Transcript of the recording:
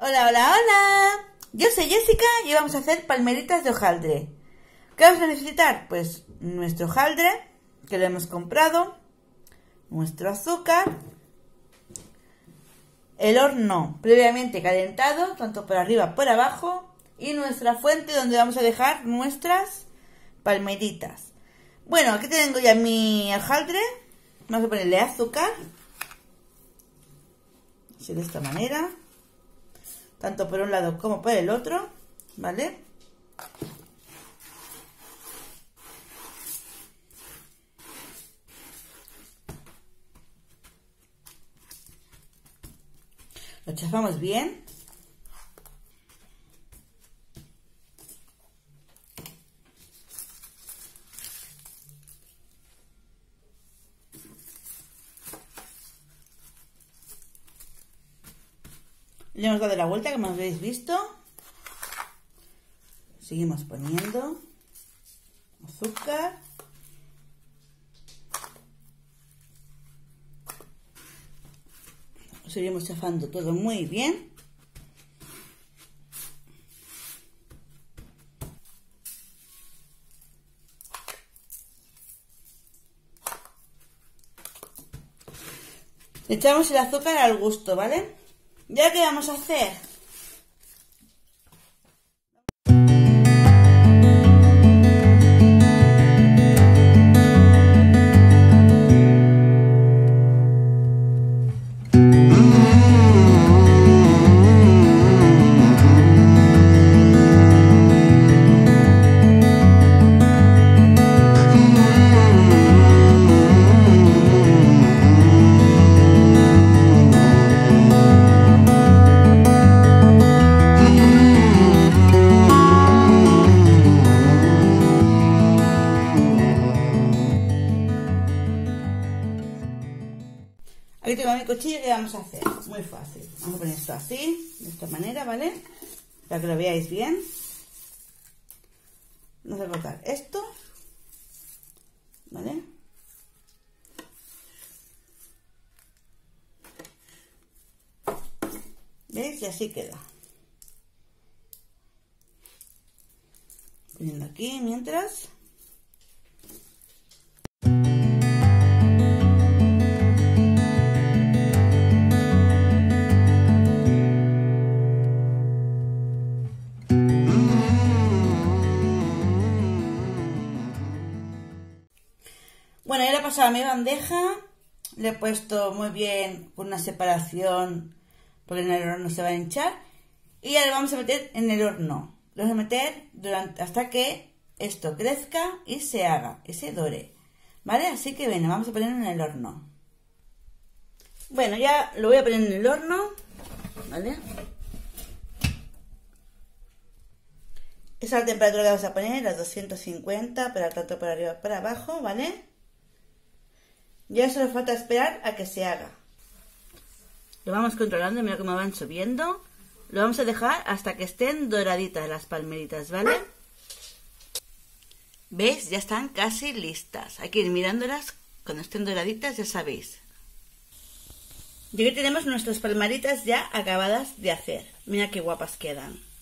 Hola, hola, hola. Yo soy Jessica y vamos a hacer palmeritas de hojaldre. ¿Qué vamos a necesitar? Pues nuestro hojaldre, que lo hemos comprado, nuestro azúcar, el horno previamente calentado, tanto por arriba como por abajo, y nuestra fuente donde vamos a dejar nuestras palmeritas. Bueno, aquí tengo ya mi hojaldre. Vamos a ponerle azúcar, así de esta manera, tanto por un lado como por el otro, ¿vale? Lo chafamos bien. Le hemos dado la vuelta, como habéis visto. Seguimos poniendo azúcar. Seguimos chafando todo muy bien. Le echamos el azúcar al gusto, ¿vale? ¿Ya qué vamos a hacer? Aquí tengo mi cuchillo. ¿Qué vamos a hacer? Muy fácil. Vamos a poner esto así, de esta manera, ¿vale? Para que lo veáis bien. Vamos a cortar esto, ¿vale? ¿Veis? Y así queda. Poniendo aquí mientras. Bueno, ya le he pasado a mi bandeja, le he puesto muy bien con una separación porque en el horno se va a hinchar y ya le vamos a meter en el horno. Lo vamos a meter hasta que esto crezca y se haga, y se dore, ¿vale? Así que bueno, vamos a ponerlo en el horno. Bueno, ya lo voy a poner en el horno, ¿vale? Esa es la temperatura que vamos a poner, a 250, para tanto para arriba como para abajo, ¿vale? Ya solo falta esperar a que se haga. Lo vamos controlando, mira cómo van subiendo. Lo vamos a dejar hasta que estén doraditas las palmeritas, ¿vale? ¿Veis? Ya están casi listas. Hay que ir mirándolas cuando estén doraditas, ya sabéis. Y aquí tenemos nuestras palmeritas ya acabadas de hacer. Mira qué guapas quedan.